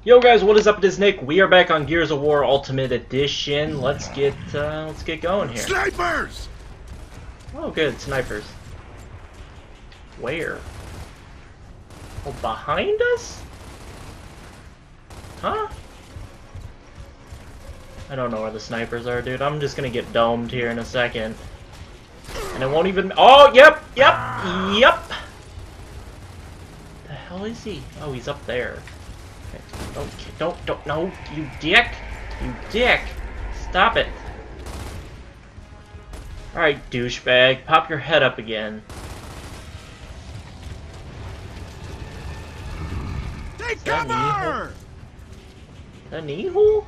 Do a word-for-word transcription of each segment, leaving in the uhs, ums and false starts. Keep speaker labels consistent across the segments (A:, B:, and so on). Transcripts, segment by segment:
A: Yo guys, what is up? It is Nick. We are back on Gears of War Ultimate Edition. Let's get uh, let's get going here.
B: Snipers!
A: Oh, good snipers. Where? Oh, behind us? Huh? I don't know where the snipers are, dude. I'm just gonna get domed here in a second, and it won't even. Oh, yep, yep, yep. The hell is he? Oh, he's up there. Don't, don't, don't, no, you dick! You dick! Stop it! Alright, douchebag, pop your head up again.
B: Take cover!
A: An Ehul?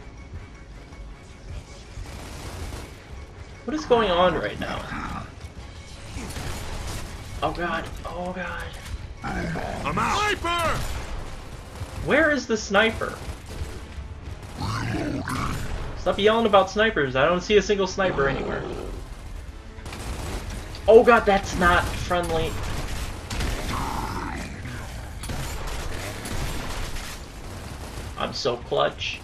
A: What is going on right now? Oh god, oh god.
B: I'm out! Sniper!
A: Where is the sniper? Stop yelling about snipers. I don't see a single sniper anywhere. Oh god, that's not friendly. I'm so clutch.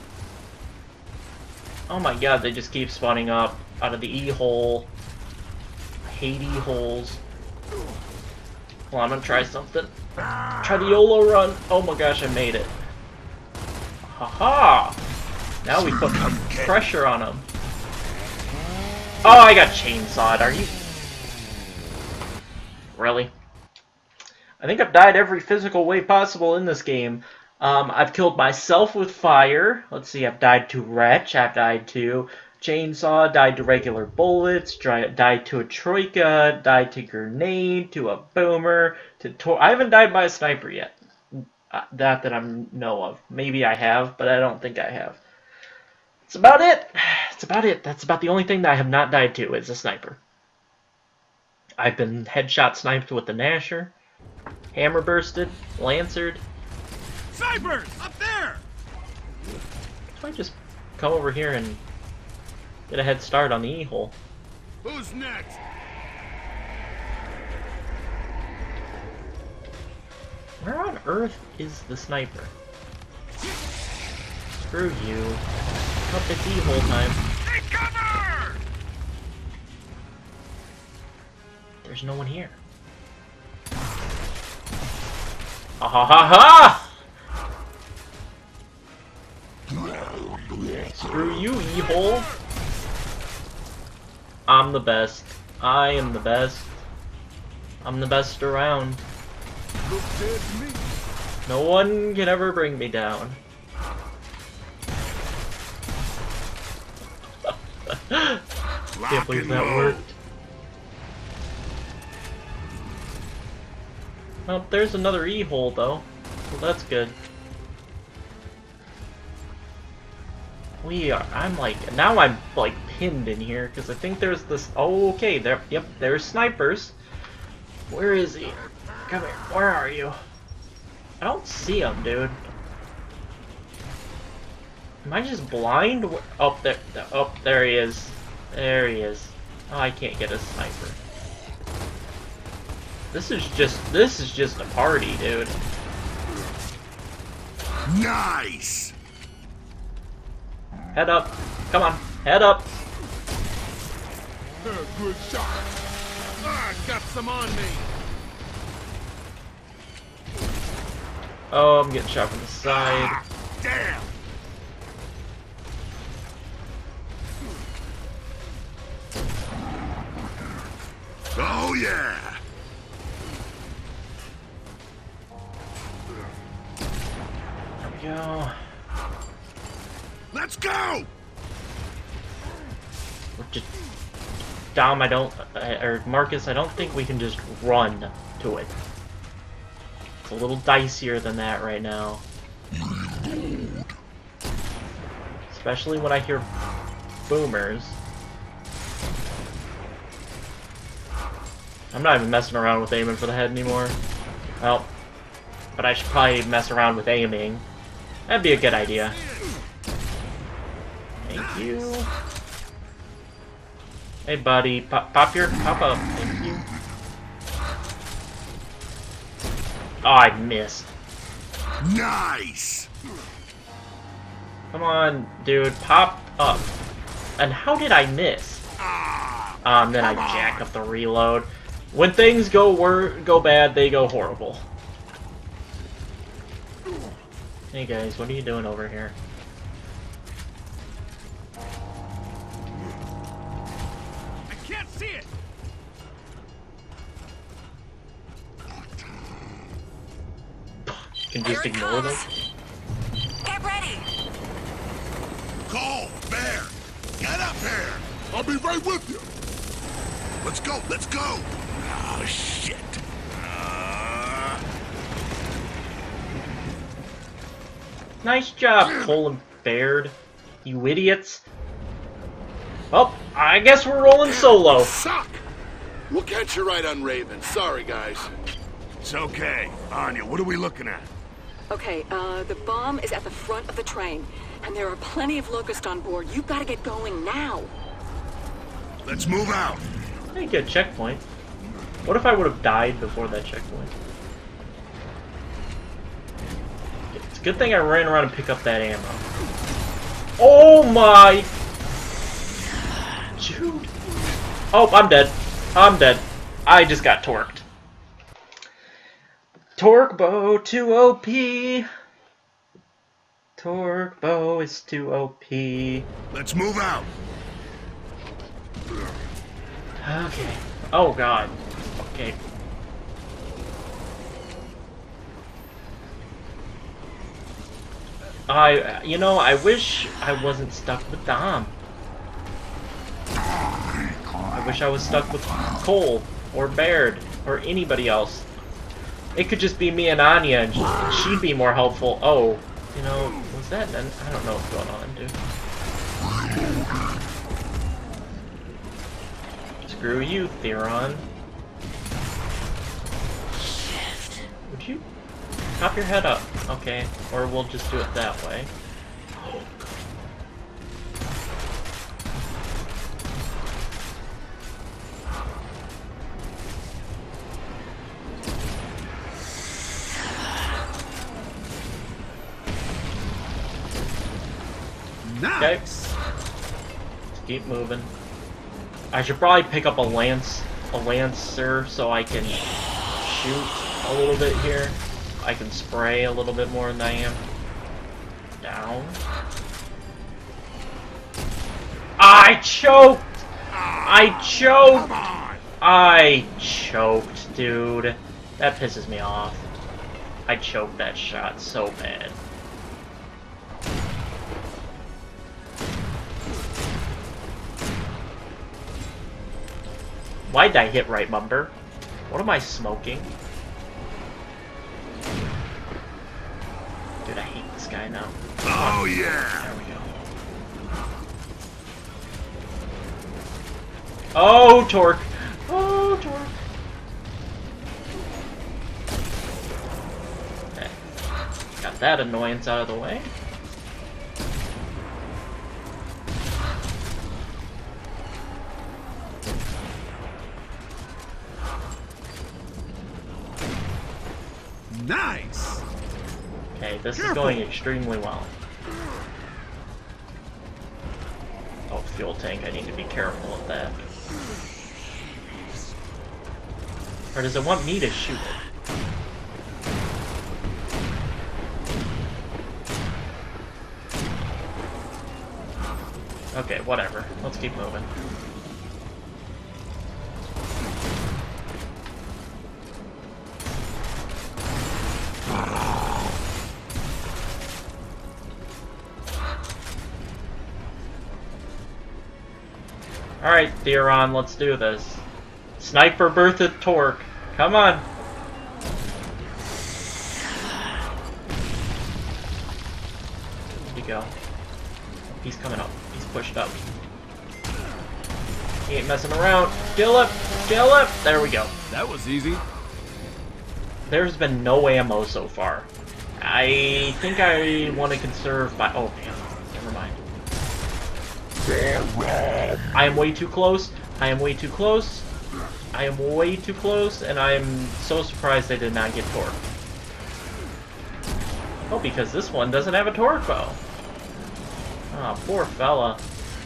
A: Oh my god, they just keep spawning up out of the E-hole. I hate E-holes. Well, I'm gonna try something. Try the YOLO run. Oh my gosh, I made it. Haha! Now we put pressure on him. Oh, I got chainsawed. Are you... Really? I think I've died every physical way possible in this game. Um, I've killed myself with fire. Let's see, I've died to Wretch. I've died to Chainsaw, died to regular bullets, died to a Troika, died to grenade, to a boomer, to tor- I haven't died by a sniper yet. Uh, that that I know of. Maybe I have, but I don't think I have. That's about it. That's about it. That's about the only thing that I have not died to is a sniper. I've been headshot sniped with the Gnasher, hammer bursted, lancered.
B: Snipers! Up there!
A: So I just come over here and get a head start on the E-hole.
B: Who's next?
A: Where on earth is the sniper? Screw you. Oh, it's E-hole time.
B: Take cover!
A: There's no one here. Ah ha ha ha! Screw you, E-hole. I'm the best. I am the best. I'm the best around. No one can ever bring me down. Can't believe that worked. Well, there's another E-hole though, so that's good. We are. I'm like now. I'm like pinned in here because I think there's this. Oh, okay. There. Yep. There's snipers. Where is he? Come here. Where are you? I don't see him, dude. Am I just blind? Oh, there. Oh, there he is. There he is. Oh, I can't get a sniper. This is just. This is just a party, dude.
B: Nice!
A: Head up. Come on. Head up.
B: Good shot. Ah, got some on me.
A: Oh, I'm getting shot from the side.
B: Ah, damn! Oh yeah!
A: There we go.
B: Let's go!
A: Just, Dom, I don't, uh, or Marcus, I don't think we can just run to it. It's a little dicier than that right now. Especially when I hear boomers. I'm not even messing around with aiming for the head anymore. Well, but I should probably mess around with aiming. That'd be a good idea. Thank you. Hey, buddy, pop, pop your, pop up. Thank you. Oh, I missed.
B: Nice!
A: Come on, dude, pop up. And how did I miss? Um, then I jack up the reload. When things go wor go bad, they go horrible. Hey guys, what are you doing over here?
B: I can't see it.
A: You can just ignore them.
C: Get ready.
D: Cole, Bear, get up here.
B: I'll be right with you.
D: Let's go, let's go. Oh, shit. Uh...
A: Nice job, Cole and Baird. You idiots. Well, I guess we're rolling solo.
B: Suck. We'll catch you right on Raven. Sorry, guys.
D: It's okay. Anya, what are we looking at?
C: Okay, uh, the bomb is at the front of the train, and there are plenty of Locust on board. You've got to get going now.
D: Let's move out.
A: I didn't get a checkpoint. What if I would have died before that checkpoint? It's a good thing I ran around and picked up that ammo. Oh my... Dude. Oh, I'm dead. I'm dead. I just got torqued. Torque bow too O P. Torque bow is too O P.
D: Let's move out.
A: Okay. Oh god. Okay. I, you know, I wish I wasn't stuck with Dom. I wish I was stuck with Cole or Baird or anybody else. It could just be me and Anya, and she'd be more helpful. Oh, you know, was that? An, I don't know what's going on, dude. Screw you, Theron. Would you pop your head up? Okay, or we'll just do it that way. Okay. Let's keep moving. I should probably pick up a lance, a lancer, so I can shoot a little bit here. I can spray a little bit more than I am. Down. I choked! I choked! I choked, dude. That pisses me off. I choked that shot so bad. Why'd I hit right bumper? What am I smoking? Dude, I hate this guy now.
D: Oh, yeah.
A: There we go. Oh, torque. Oh, torque. Okay. Got that annoyance out of the way.
B: Nice.
A: Okay, this
B: Careful.
A: is going extremely well. Oh, fuel tank, I need to be careful of that. Or does it want me to shoot it? Okay, whatever. Let's keep moving. Alright, Theron, let's do this. Sniper Bertha Torque. Come on. Where'd he go? He's coming up. He's pushed up. He ain't messing around. Kill him! Kill him! There we go.
B: That was easy.
A: There's been no ammo so far. I think I want to conserve my... Oh, damn. Never mind. I am way too close. I am way too close. I am way too close, and I am so surprised I did not get torque. Oh, because this one doesn't have a torque bow. Oh, poor fella.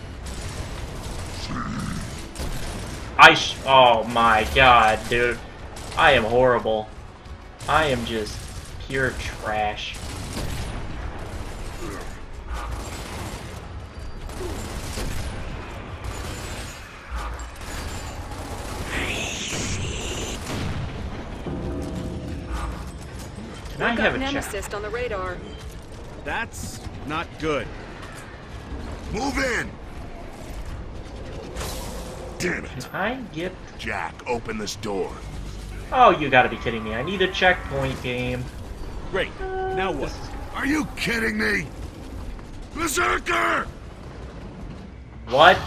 A: I sh- oh my god, dude. I am horrible. I am just pure trash. Can I
C: We've
A: have
C: got
A: a check?
C: Nemesis on the radar.
B: That's not good.
D: Move in! Damn it.
A: Can I get...
D: Jack, open this door.
A: Oh, you gotta be kidding me. I need a checkpoint game.
B: Great. Now what?
D: Are you kidding me? Berserker!
A: What?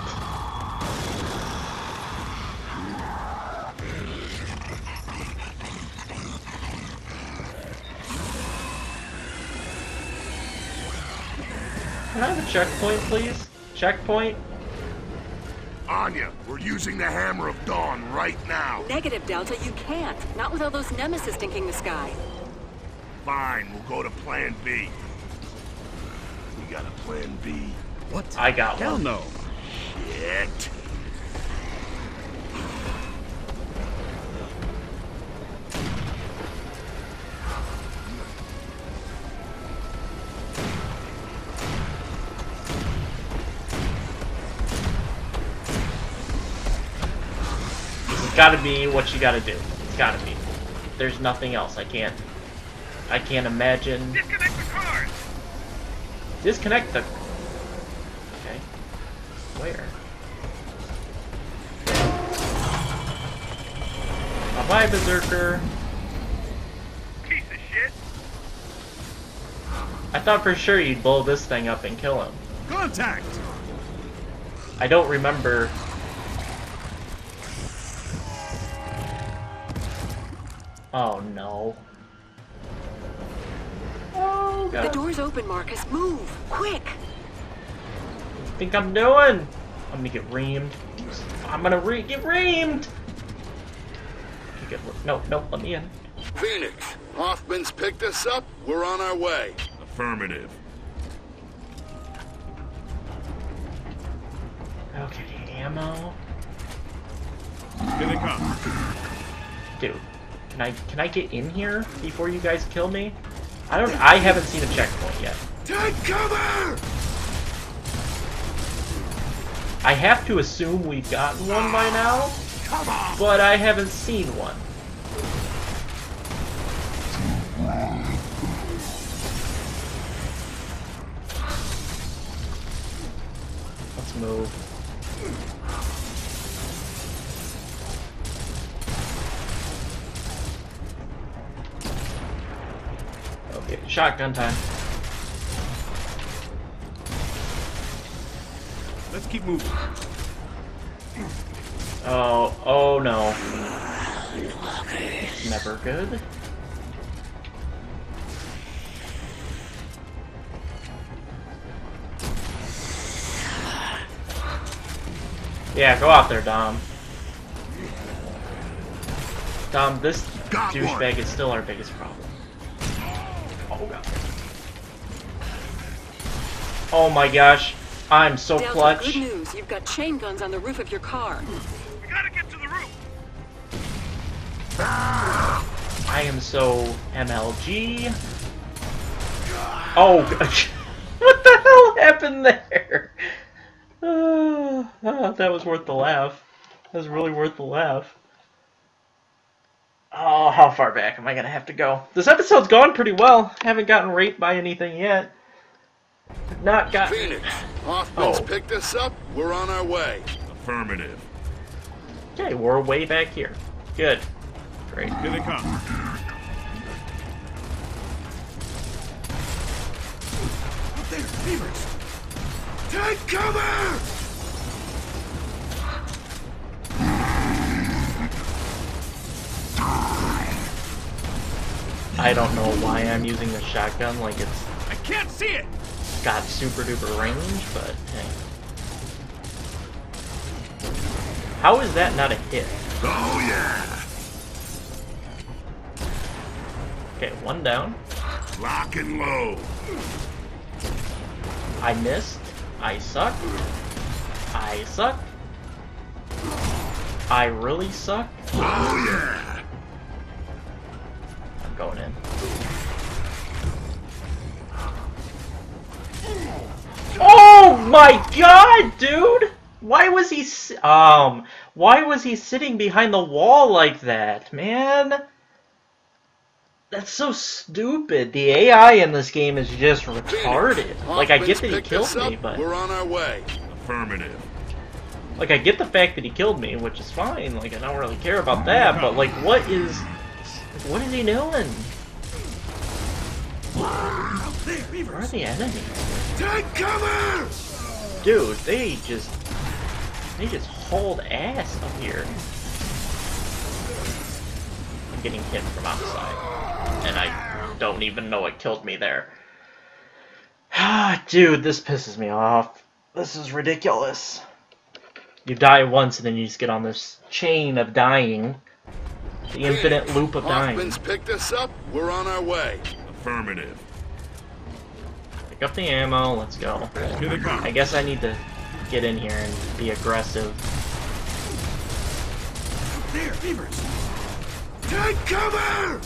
A: Can I have a checkpoint, please? Checkpoint?
D: Anya, we're using the Hammer of Dawn right now.
C: Negative, Delta, you can't. Not with all those Nemesis stinking the sky.
D: Fine, we'll go to Plan B. We got a Plan B.
B: What?
A: I got
B: Hell
A: one.
B: no.
D: Shit.
A: It's gotta be what you gotta do. It's gotta be. There's nothing else. I can't. I can't imagine.
B: Disconnect the cars!
A: Disconnect the. Okay. Where? Bye bye, Berserker.
B: Piece of shit!
A: I thought for sure you'd blow this thing up and kill him.
B: Contact!
A: I don't remember. Oh no. Oh god.
C: The door's open, Marcus. Move! Quick!
A: What do you think I'm doing? I'm gonna get reamed. I'm gonna re get reamed! Okay, good. No, no, let me in.
E: Phoenix, Hoffman's picked us up. We're on our way.
D: Affirmative.
A: Okay, ammo.
B: Here they come.
A: Dude, can I can I get in here before you guys kill me? I don't I haven't seen a checkpoint yet.
D: Take cover!
A: I have to assume we've gotten one by now,
D: Come on!
A: but I haven't seen one. Let's move. Okay, shotgun time.
B: Let's keep moving.
A: Oh, oh no. Never good. Yeah, go out there, Dom. Dom, this
D: Got
A: douchebag
D: one.
A: is still our biggest problem. Oh god. Oh my gosh. I'm so
C: Delta,
A: clutch.
C: good news. You've got chain guns on the roof of your car.
B: We gotta get to the roof!
A: I am so M L G. Oh, gosh. What the hell happened there? Uh, uh, that was worth the laugh. That was really worth the laugh. Oh, how far back am I gonna have to go? This episode's gone pretty well. Haven't gotten raped by anything yet. Not got.
E: Phoenix, Hoffman's
A: Oh.
E: picked us up. We're on our way.
D: Affirmative.
A: Okay, we're way back here. Good. Great.
B: Here they come.
D: Up there, Beavers! Take cover!
A: I don't know why I'm using the shotgun like it's
B: I can't see it!
A: got super duper range, but hey. How is that not a hit?
D: Oh yeah!
A: Okay, one down.
D: Lock and load.
A: I missed. I suck. I suck. I really suck.
D: Oh yeah!
A: I'm going in. Oh my god, dude! Why was he si- um? Why was he sitting behind the wall like that, man? That's so stupid. The A I in this game is just retarded. Like, I get that he killed me, but
E: we're on our way.
D: Affirmative.
A: like, I get the fact that he killed me, which is fine. Like, I don't really care about that. But like, what is, what is he doing? Where are the enemies?
D: Take cover!
A: Dude, they just, they just hauled ass up here. I'm getting hit from outside, and I don't even know it killed me there. Dude, this pisses me off. This is ridiculous. You die once, and then you just get on this chain of dying. The infinite loop of dying.
E: Hoffman's picked us up. We're on our way.
D: Affirmative.
A: Pick up the ammo, let's go.
D: Here they come.
A: I guess I need to get in here and be aggressive.
D: There, beavers! Take cover!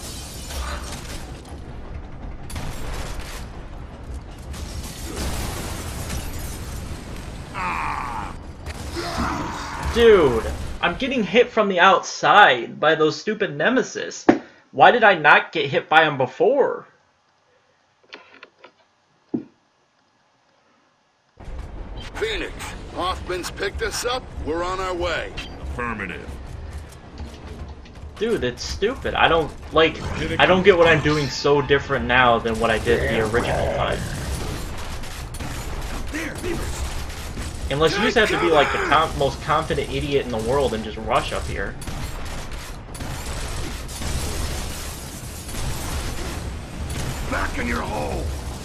D: Ah!
A: Dude, I'm getting hit from the outside by those stupid nemesis. Why did I not get hit by them before?
E: Phoenix, Hoffman's picked us up. We're on our way.
D: Affirmative.
A: Dude, it's stupid. I don't, like, I don't get what I'm doing so different now than what I did the original time.
D: There, beavers!
A: Unless you just have to be like the com most confident idiot in the world and just rush up here.
D: Back in your hole!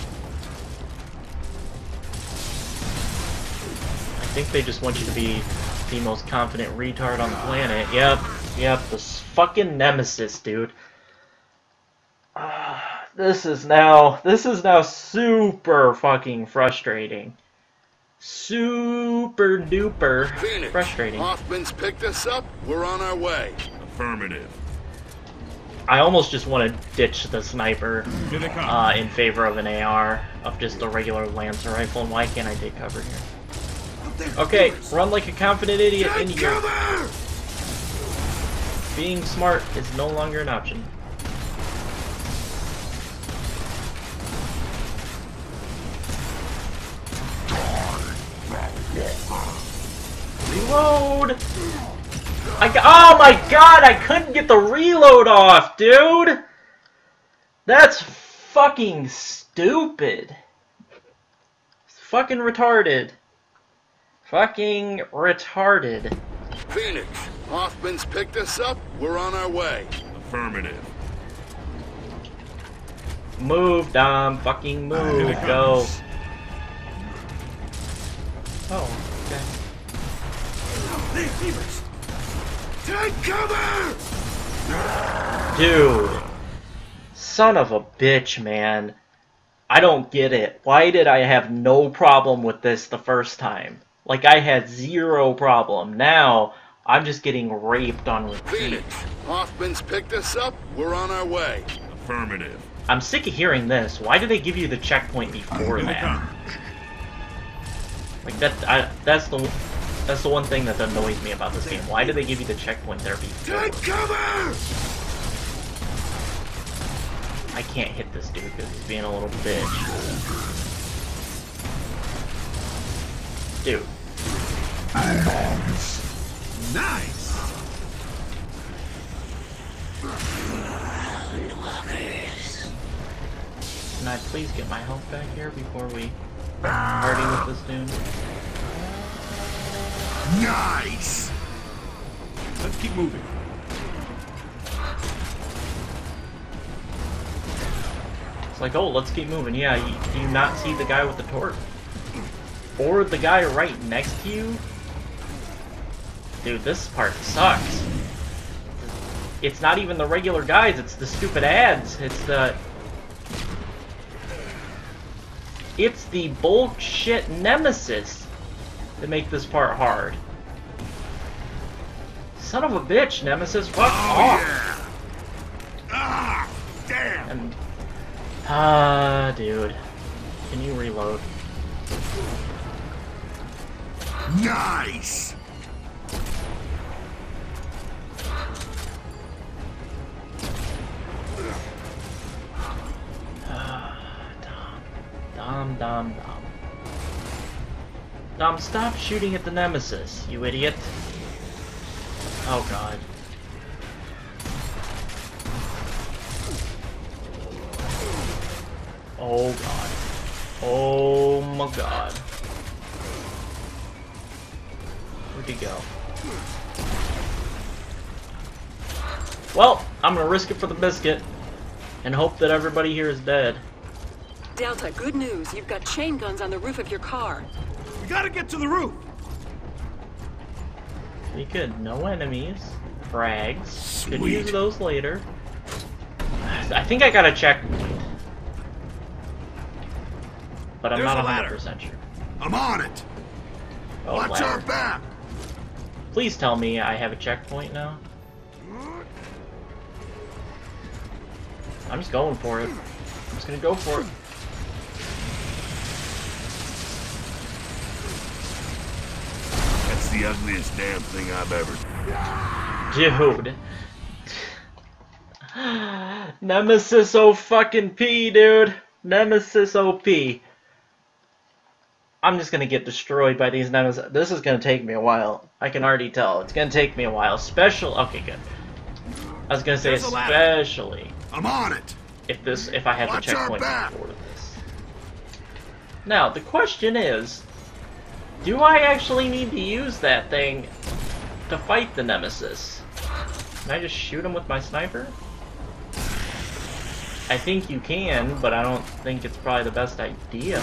A: I think they just want you to be the most confident retard on the planet. Yep, yep, this fucking nemesis, dude. Uh, this is now, this is now super fucking frustrating. Super duper
E: Phoenix,
A: frustrating.
E: Hoffman's picked us up. We're on our way.
D: Affirmative.
A: I almost just want to ditch the sniper
D: Here they come.
A: uh, in favor of an A R, of just a regular Lancer rifle, and why can't I take cover here? Okay, run like a confident idiot in
D: Take
A: here.
D: cover!
A: Being smart is no longer an option. Reload! I got, oh my god, I couldn't get the reload off, dude! That's fucking stupid. It's fucking retarded. Fucking retarded.
E: Phoenix, Hoffman's picked us up. We're on our way.
D: Affirmative.
A: Move, Dom. Fucking move. Go. Oh, okay.
D: There, beavers! Take cover!
A: Dude. Son of a bitch, man. I don't get it. Why did I have no problem with this the first time? Like, I had zero problem. Now, I'm just getting raped on repeat.
E: Phoenix, Hoffman's picked us up. We're on our way.
D: Affirmative.
A: I'm sick of hearing this. Why do they give you the checkpoint before
D: Here they
A: that?
D: come.
A: Like, that, I, that's the that's the one thing that annoys me about this game. Why do they give you the checkpoint there before?
D: Take cover!
A: I can't hit this dude because he's being a little bitch. Dude.
D: Nice!
A: Can I please get my health back here before we party with this dude?
D: Nice! Let's keep moving.
A: It's like, oh, let's keep moving. Yeah, you, do you not see the guy with the torch? Or the guy right next to you? Dude, this part sucks. It's not even the regular guys, it's the stupid ads. It's the... It's the bullshit Nemesis that make this part hard. Son of a bitch, Nemesis, fuck
D: Oh,
A: off!
D: yeah. Ah, damn.
A: And, ah, dude. Can you reload?
D: Nice.
A: Dom, Dom, Dom. Dom, stop shooting at the Nemesis, you idiot. Oh god. Oh god. Oh my god. Where'd he go? Well, I'm gonna risk it for the biscuit and hope that everybody here is dead.
C: Delta, good news. You've got chain guns on the roof of your car.
B: We gotta get to the roof.
A: We could. No enemies. Frags. Could
D: Sweet.
A: use those later. I think I got a checkpoint. But I'm
B: There's
A: not
B: a
A: one
B: ladder.
A: hundred percent sure.
D: I'm on it.
A: Oh,
D: Watch
A: ladder.
D: our back.
A: Please tell me I have a checkpoint now. I'm just going for it. I'm just gonna go for it.
D: That's the ugliest damn thing I've ever.
A: Dude. Nemesis O fucking P, dude. Nemesis O P. I'm just gonna get destroyed by these Nemesis. This is gonna take me a while. I can already tell. It's gonna take me a while. Special. Okay, good. I was gonna say
B: There's a ladder.
A: especially
D: I'm on it.
A: if this if I had the
D: Watch our
A: checkpoint
D: back.
A: before this. Now the question is, do I actually need to use that thing to fight the Nemesis? Can I just shoot him with my sniper? I think you can, but I don't think it's probably the best idea.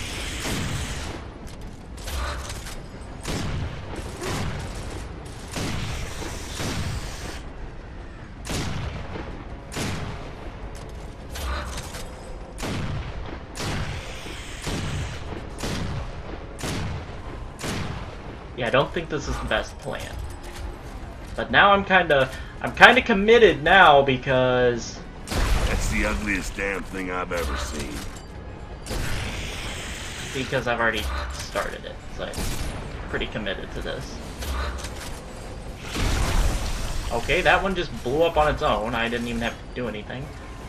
A: Yeah, I don't think this is the best plan. But now I'm kind of I'm kind of committed now because
D: That's the ugliest damn thing I've ever seen.
A: because I've already started it. So I'm pretty committed to this. Okay, that one just blew up on its own. I didn't even have to do anything.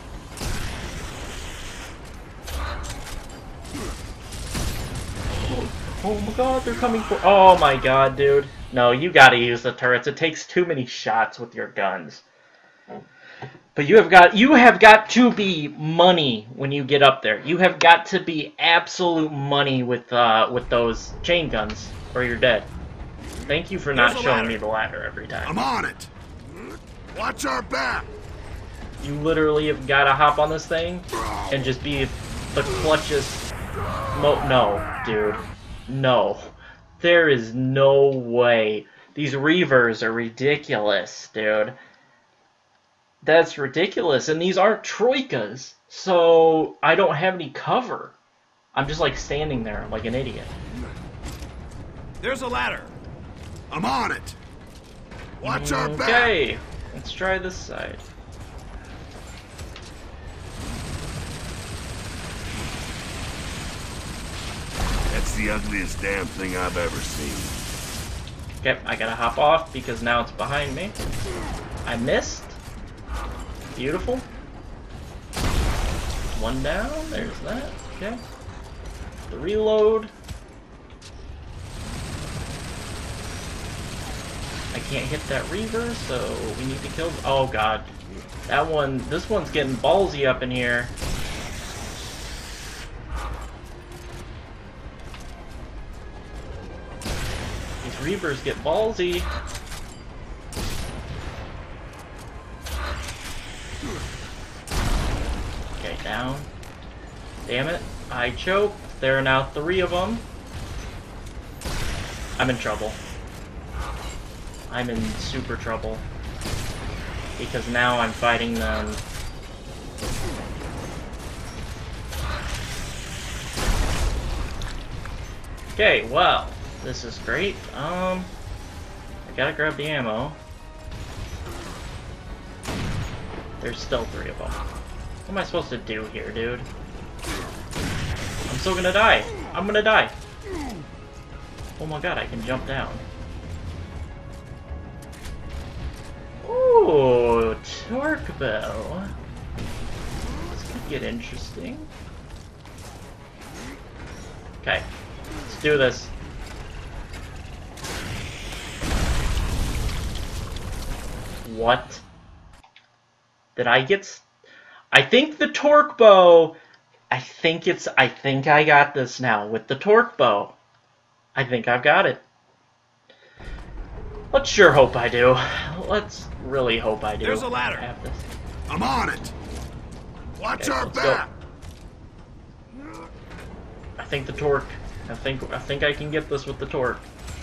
A: Oh my god, they're coming for- Oh my god, dude. No, you gotta use the turrets. It takes too many shots with your guns. But you have got you have got to be money when you get up there. You have got to be absolute money with uh with those chain guns, or you're dead. Thank you for not
B: There's a
A: showing
B: ladder.
A: me the ladder every time.
D: I'm on it. Watch our back.
A: You literally have got to hop on this thing and just be the clutchest. Mo no, dude. No. There is no way. These Reavers are ridiculous, dude. That's ridiculous. And these aren't Troikas, so I don't have any cover. I'm just like standing there like an idiot.
B: There's a ladder.
D: I'm on it. Watch our back.
A: Okay, let's try this side.
D: That's the ugliest damn thing I've ever seen.
A: Okay, I gotta hop off because now it's behind me. I missed. Beautiful. One down, there's that. Okay. The reload. I can't hit that Reaver, so we need to kill. Oh god. That one, this one's getting ballsy up in here. These Reavers get ballsy. Okay, down. Damn it. I choked. There are now three of them. I'm in trouble. I'm in super trouble. Because now I'm fighting them. Okay, well, this is great. Um, I gotta grab the ammo. There's still three of them. What am I supposed to do here, dude? I'm still gonna die. I'm gonna die. Oh my god, I can jump down. Ooh, torque bow. This could get interesting. Okay, let's do this. What? Did I get... S I think the torque bow... I think it's... I think I got this now with the torque bow. I think I've got it. Let's sure hope I do. Let's really hope I do.
B: There's a ladder.
A: Have this.
E: I'm on it. Watch
A: Okay,
E: our
A: let's
E: back.
A: go. I think the torque. I think I think I can get this with the torque.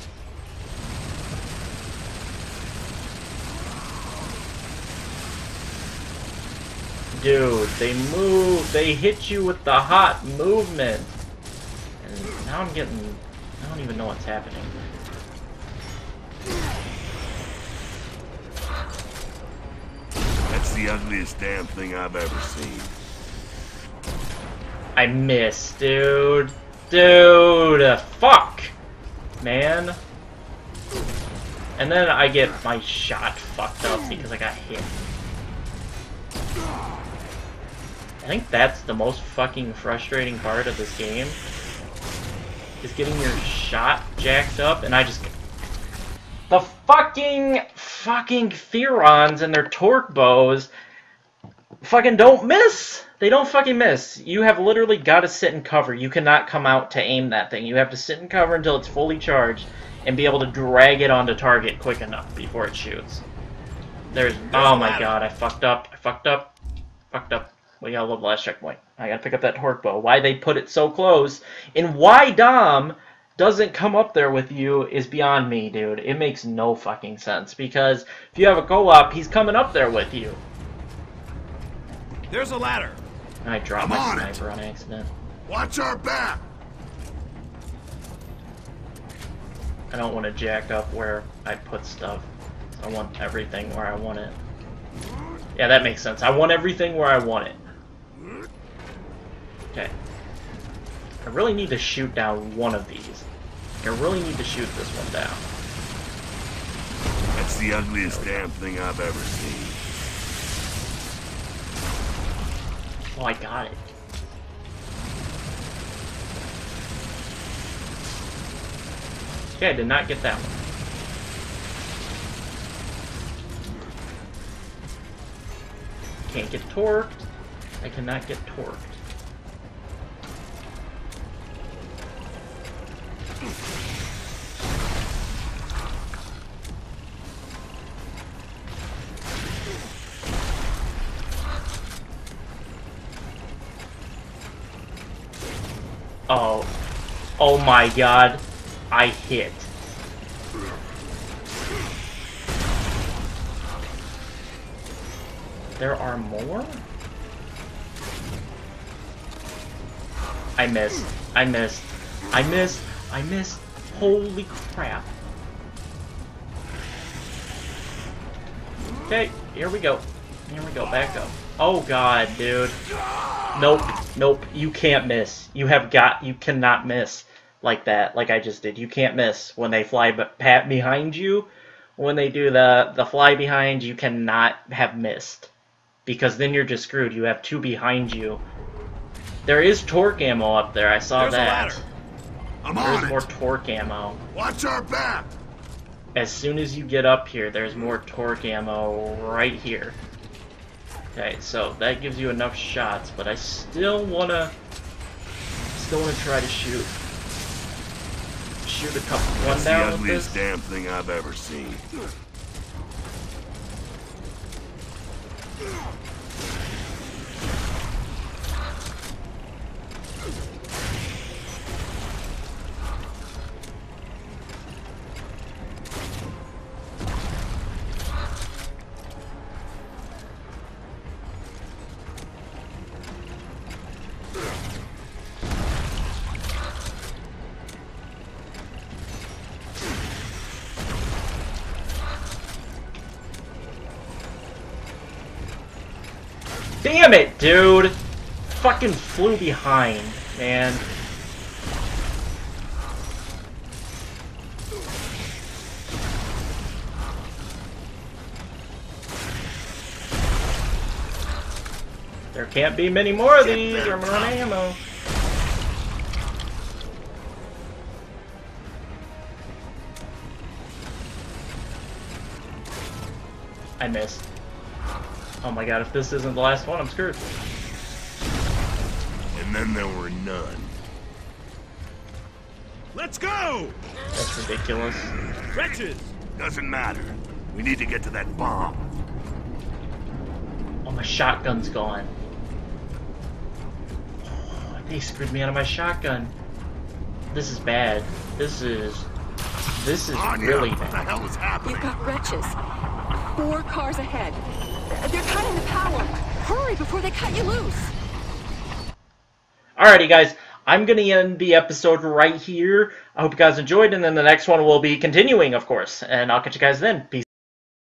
A: Dude, they move. They hit you with the hot movement. And now I'm getting. I don't even know what's happening.
D: That's the ugliest damn thing I've ever seen.
A: I missed, dude. Dude, fuck, man. And then I get my shot fucked up because I got hit. I think that's the most fucking frustrating part of this game. Is getting your shot jacked up, and I just... The fucking, fucking Theurons and their torque bows fucking don't miss! They don't fucking miss. You have literally got to sit in cover. You cannot come out to aim that thing. You have to sit in cover until it's fully charged and be able to drag it onto target quick enough before it shoots. There's... Oh my god, I fucked up. I fucked up. Fucked up. We gotta love the last checkpoint. I gotta pick up that torque bow. Why they put it so close, and why Dom doesn't come up there with you is beyond me, dude. It makes no fucking sense, because if you have a co-op, he's coming up there with you.
B: There's a ladder.
A: And I dropped
E: I'm
A: my
E: on it.
A: sniper on accident.
E: Watch our back.
A: I don't want to jack up where I put stuff. I want everything where I want it. Yeah, that makes sense. I want everything where I want it. Okay. I really need to shoot down one of these. I really need to shoot this one down.
D: That's the ugliest damn thing I've ever seen.
A: Oh, I got it. Okay, I did not get that one. Can't get torqued. I cannot get torqued. Oh. Oh my god. I hit. There are more? I missed. I missed. I missed. I missed. Holy crap. Okay, here we go. Here we go. Back up. Oh god, dude. Nope. Nope. You can't miss. You have got... You cannot miss like that, like I just did. You can't miss when they fly pat behind you. When they do the, the fly behind, you cannot have missed. Because then you're just screwed. You have two behind you. There is torque ammo up there. I saw
B: There's
A: that.
B: a ladder.
E: I'm
A: There's
E: on
A: more
E: it.
A: torque ammo.
E: Watch our back.
A: As soon as you get up here, there's more torque ammo right here. Okay, so that gives you enough shots, but I still wanna, still wanna try to shoot, shoot a couple one
D: That's the
A: down with
D: ugliest
A: this.
D: damn thing I've ever seen.
A: Damn it, dude! Fucking flew behind, man. There can't be many more of these, or I'm running ammo. I missed. Oh my god, if this isn't the last one, I'm screwed.
D: And then there were none.
B: Let's go!
A: That's ridiculous.
B: Wretches!
D: Doesn't matter. We need to get to that bomb.
A: Oh, my shotgun's gone. Oh, they screwed me out of my shotgun. This is bad. This is... This is
D: Anya,
A: really
D: what the
A: bad.
D: hell is happening?
C: You've got wretches. Four cars ahead. They're cutting the power. Hurry before they cut you loose.
A: Alrighty, guys. I'm going to end the episode right here. I hope you guys enjoyed, and then the next one will be continuing, of course. And I'll catch you guys then. Peace.